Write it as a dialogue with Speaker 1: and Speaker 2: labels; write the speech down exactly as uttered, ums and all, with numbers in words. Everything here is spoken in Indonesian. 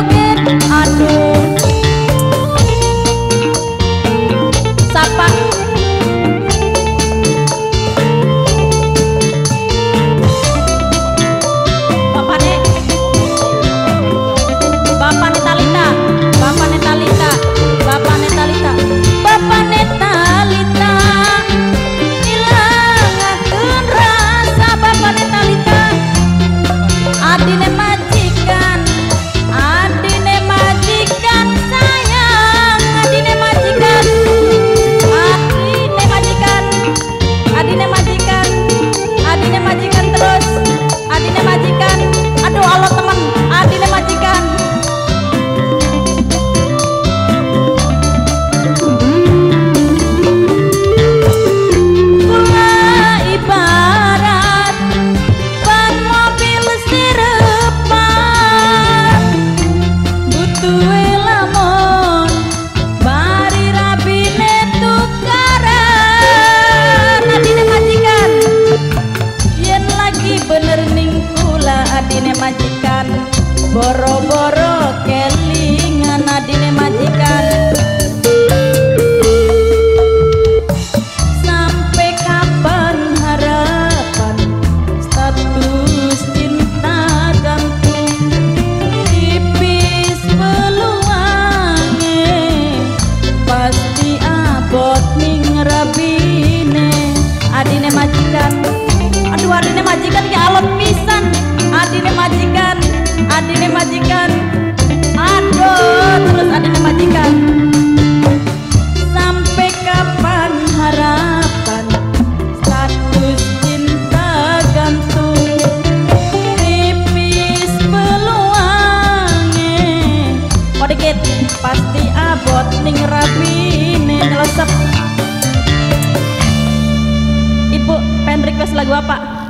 Speaker 1: joget, aduh. Sapa Bapakne Bapakne Talita Bapakne Talita Bapakne Talita Bapakne Talita ilangakeun rasa Bapakne Talita adine majikan adine majikan sayang adine majikan adine majikan adine majikan adine majikan terus adine majikan aduh Allah teman adine majikan kula ibarat ban mobil sirepan butuhe lamun bari rabine tukaran adine majikan yen lagi bener ning kula adine majikan boro-boro kelingan adine majikan sampai kapan harapan status cinta gantung tipis peluangnya pasti abot ning rabine adine majikan aduh adine majikan ki alot pisan adine majikan adine majikan aduh terus adine majikan sampai kapan harapan status cinta gantung tipis peluangnya kok dikit pasti abot ning rabine nyelesep. Ibu pengen request lagu apa?